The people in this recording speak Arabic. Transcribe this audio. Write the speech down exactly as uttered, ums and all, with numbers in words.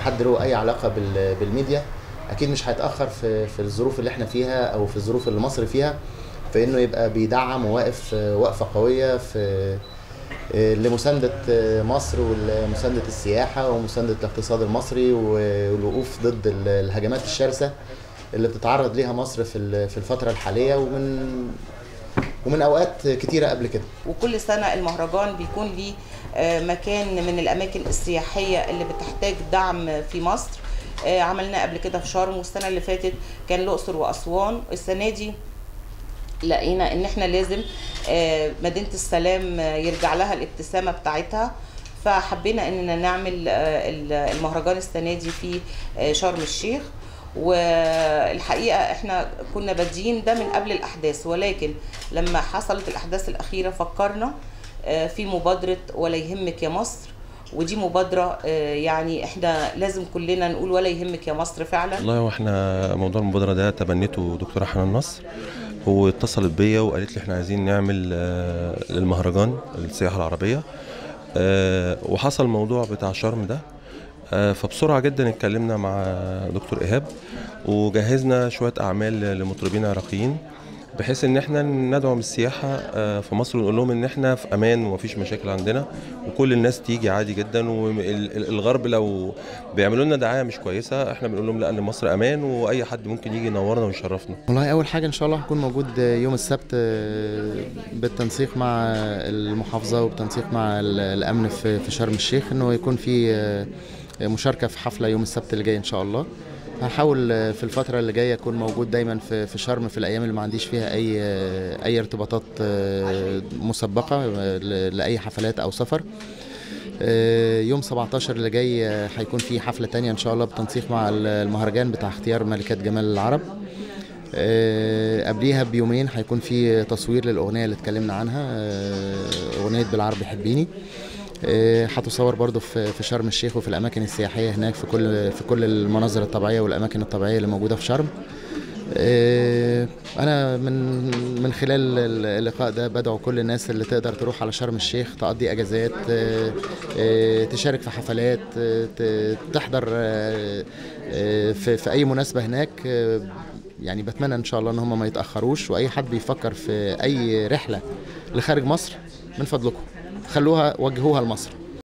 حد له اي علاقه بالميديا اكيد مش هيتاخر في في الظروف اللي احنا فيها او في الظروف اللي مصر فيها، في انه يبقى بيدعم وواقف وقفه قويه في لمسانده مصر ولمسانده السياحه ومسانده الاقتصاد المصري والوقوف ضد الهجمات الشرسه اللي بتتعرض ليها مصر في في الفتره الحاليه ومن ومن اوقات كتيره قبل كده. وكل سنه المهرجان بيكون ليه مكان من الاماكن السياحيه اللي بتحتاج دعم في مصر. عملنا قبل كده في شرم، والسنه اللي فاتت كان الاقصر واسوان. السنه دي لقينا ان احنا لازم مدينه السلام يرجع لها الابتسامه بتاعتها، فحبينا اننا نعمل المهرجان السنه دي في شرم الشيخ. والحقيقه احنا كنا بادئين ده من قبل الاحداث، ولكن لما حصلت الاحداث الاخيره فكرنا في مبادره ولا يهمك يا مصر، ودي مبادره يعني احنا لازم كلنا نقول ولا يهمك يا مصر فعلا. والله واحنا موضوع المبادره ده تبنته دكتوره حنان نصر، واتصلت بيا وقالت لي احنا عايزين نعمل المهرجان للسياحه العربيه، وحصل الموضوع بتاع شرم ده، فبسرعه جدا اتكلمنا مع دكتور ايهاب وجهزنا شويه اعمال لمطربين عراقيين بحيث ان احنا ندعم السياحه في مصر ونقول لهم ان احنا في امان ومفيش مشاكل عندنا وكل الناس تيجي عادي جدا. والغرب لو بيعملوا لنا دعايه مش كويسه احنا بنقول لهم لا، ان مصر امان واي حد ممكن يجي ينورنا ويشرفنا. والله اول حاجه ان شاء الله هكون موجود يوم السبت بالتنسيق مع المحافظه وبالتنسيق مع الامن في شرم الشيخ انه يكون في مشاركه في حفله يوم السبت اللي جاي ان شاء الله. هحاول في الفترة اللي جاية أكون موجود دايما في في شرم في الأيام اللي ما عنديش فيها أي أي ارتباطات مسبقة لأي حفلات أو سفر. يوم سبعتاشر اللي جاي هيكون في حفلة تانية إن شاء الله بالتنسيق مع المهرجان بتاع اختيار ملكات جمال العرب. قبليها بيومين هيكون في تصوير للأغنية اللي اتكلمنا عنها، أغنية بالعربي حبيني، هتصور برضو في شرم الشيخ وفي الاماكن السياحيه هناك في كل في كل المناظر الطبيعيه والاماكن الطبيعيه اللي موجوده في شرم. انا من من خلال اللقاء ده بدعو كل الناس اللي تقدر تروح على شرم الشيخ تقضي اجازات، تشارك في حفلات، تحضر في في اي مناسبه هناك. يعني بتمنى ان شاء الله ان هم ما يتاخروش، واي حد بيفكر في اي رحله لخارج مصر من فضلكم خلوها وجهوها لمصر.